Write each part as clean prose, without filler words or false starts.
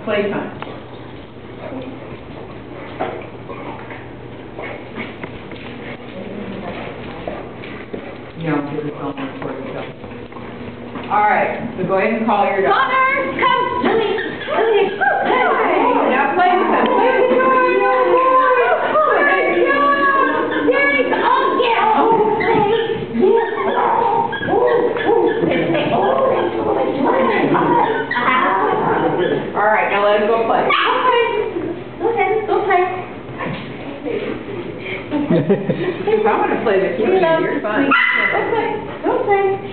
Playtime. No, because it's on recording. All right, so go ahead and call your dog. Connor, come. Louie, Louie. Now play with him. Play with him. There he goes. Oh, yeah. Oh, play. Yeah. All right, now let him go play. Go ahead. Go play. If I want to play with you, you're fine. Go play. Go play.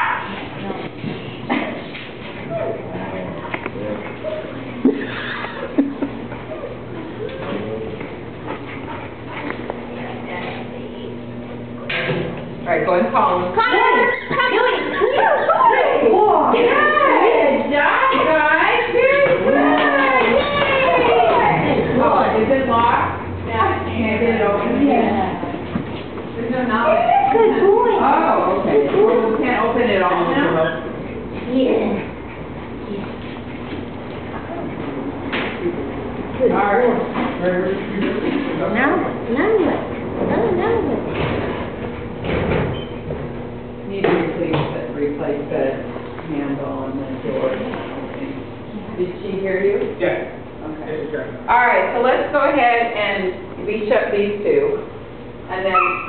All right, go ahead and call him. Connor, come. Louie. Good job, guys. Very good. Yay. Oh, is it locked? Yeah. Can't get it open? Yeah. There's no knowledge. Good boy. Oh, okay. Well, we can't open it all now? Yeah. Good All right. boy. Now what? Need to replace the handle on the door. Did she hear you? Yeah. Okay. All right, so let's go ahead and leash up these two, and then